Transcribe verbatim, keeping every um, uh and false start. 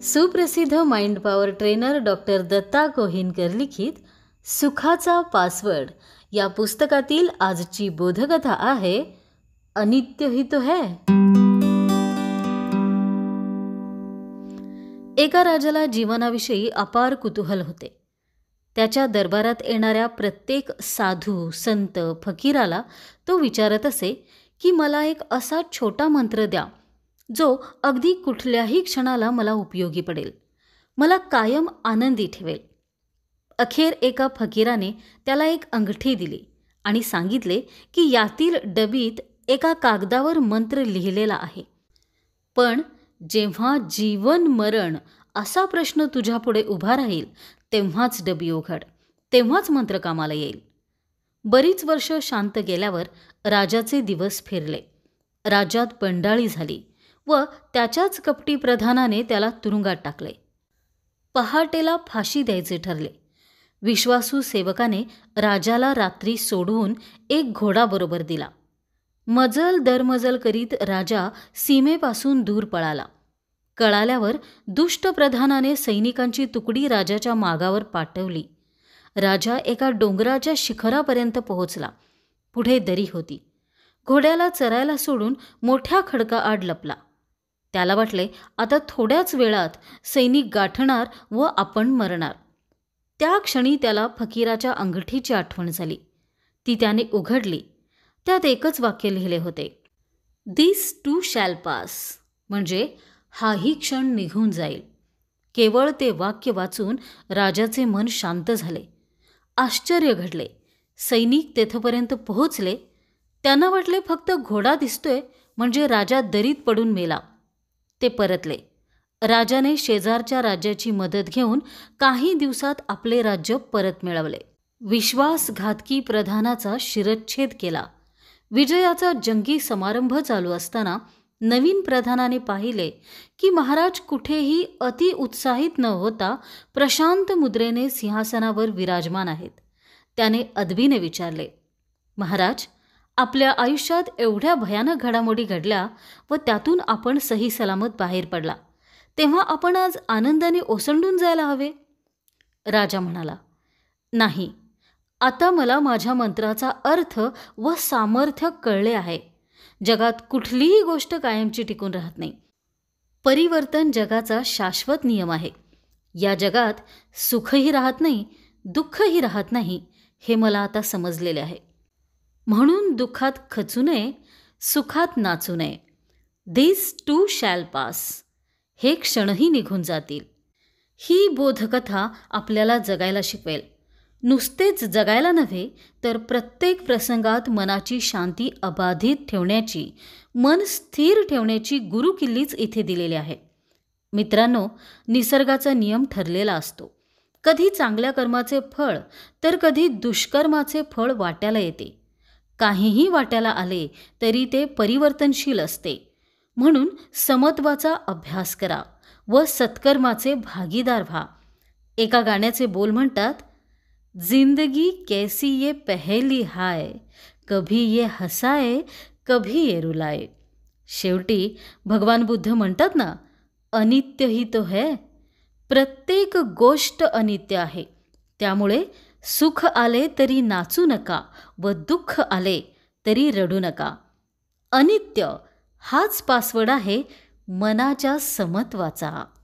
सुप्रसिद्ध mind power trainer doctor Datta Kohinkar लिखित सुखाचा पासवर्ड या पुस्तकातील आजची बोधकथा आहे अनित्य ही तो है। एका राजाला जीवनाविषयी अपार कुतूहल होते। त्याच्या दरबारात येणाऱ्या प्रत्येक साधू संत फकीराला तो विचारत असे की मला एक असा छोटा मंत्र द्या जो अगदी कुठल्याही क्षणाला मला उपयोगी पडेल, मला कायम आनंदी ठेवेल। अखेर एका फकीराने त्याला एक अंगठी दिली आणि सांगितले की यातील डबीत एका कागदावर मंत्र लिहिलेला आहे, पण जेव्हा जीवन मरण असा प्रश्न तुझ्यापुढे उभा राहील तेव्हाच डबी उघड, तेव्हाच मंत्र कामाला येईल। बरीच वर्ष शांत गेल्यावर राजाचे दिवस फिरले। राज्यात बंडाळी झाली व त्याच्याच कपटी प्रधानाने त्याला तुरुंगात टाकले। पहाटेला फाशी द्यायचे ठरले। विश्वासू सेवकाने राजाला रात्री सोडवून एक घोडा बरोबर दिला। मजल दरमजल करीत राजा सीमेपासून दूर पळाला। कळाल्यावर दुष्ट प्रधानाने सैनिकांची तुकडी राजाच्या मागावर पाठवली। राजा एका डोंगराच्या शिखरापर्यंत पोहोचला। पुढे दरी होती। घोड्याला चरायला सोडून मोठ्या खडकाआड लपला। त्याला वाटले आता थोड्याच वेळात सैनिक गाठणार व आपण मरणार। त्या क्षणी त्याला फकीराच्या अंगठीची आठवण झाली। ती त्याने उघडली। त्यात एकच वाक्य लिहिले होते, दिस टू शॅल पास, म्हणजे हाही क्षण निघून जाईल। केवळ ते वाक्य वाचून राजाचे मन शांत झाले। आश्चर्य घडले। सैनिक तेथपर्यंत पोहोचले। त्यांना वाटले फक्त घोडा दिसतोय म्हणजे राजा दरीत पडून मेला। ते परतले। राजाने शेजारच्या राज्याची मदत घेऊन काही दिवसात आपले राज्य परत मिळवले। विश्वासघातकी प्रधानाचा शिरच्छेद केला। विजयाचा जंगी समारंभ चालू असताना नवीन प्रधानाने पाहिले की महाराज कुठेही अति उत्साहित न होता प्रशांत मुद्रेने सिंहासनावर विराजमान आहेत। त्याने अदबीने विचारले, महाराज, आपल्या आयुष्यात एवढ्या भयानक घडामोडी घडल्या व त्यातून आपण सही सलामत बाहेर पडला, तेव्हा आपण आज आनंदाने ओसंडून जायला हवे। राजा म्हणाला, नाही, आता मला माझ्या मंत्राचा अर्थ व सामर्थ्य कळले आहे। जगात कुठलीही गोष्ट कायमची टिकून राहत नाही। परिवर्तन जगाचा शाश्वत नियम आहे। या जगात सुखही राहत नाही, दुःखही राहत नाही, हे मला आता समजलेले आहे। म्हणून दुःखात खचू नये, सुखात नाचू नये। दिस टू शॅल पास, हे क्षणही निघून जातील। ही बोधकथा आपल्याला जगायला शिकवेल। नुसतेच जगायला नव्हे तर प्रत्येक प्रसंगात मनाची शांती अबाधित ठेवण्याची, मन स्थिर ठेवण्याची गुरुकिल्लीच इथे दिलेली आहे। मित्रांनो, निसर्गाचा नियम ठरलेला असतो। कधी चांगल्या कर्माचे फळ तर कधी दुष्कर्माचे फळ वाट्याला येते। काहीही वाट्याला आले तरी ते परिवर्तनशील असते। म्हणून समत्वाचा अभ्यास करा व सत्कर्माचे भागीदार व्हा। एका गाण्याचे बोल म्हणतात, जिंदगी कैसी ये पहेली हाय, कभी ये हसाए कभी ये रुलाए। शेवटी भगवान बुद्ध म्हणतात ना, अनित्य ही तो है। प्रत्येक गोष्ट अनित्य आहे। त्यामुळे सुख आले तरी नाचू नका व दुःख आले तरी रडू नका। अनित्य हाच पासवर्ड आहे मनाच्या समत्वाचा।